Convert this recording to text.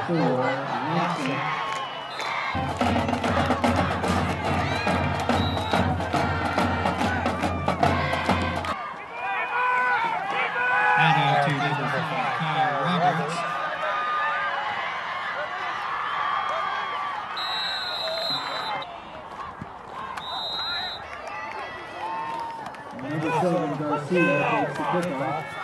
4, Lansing. Handoff to number 5, Kyle Roberts. Number 7, Garcia takes the kickoff.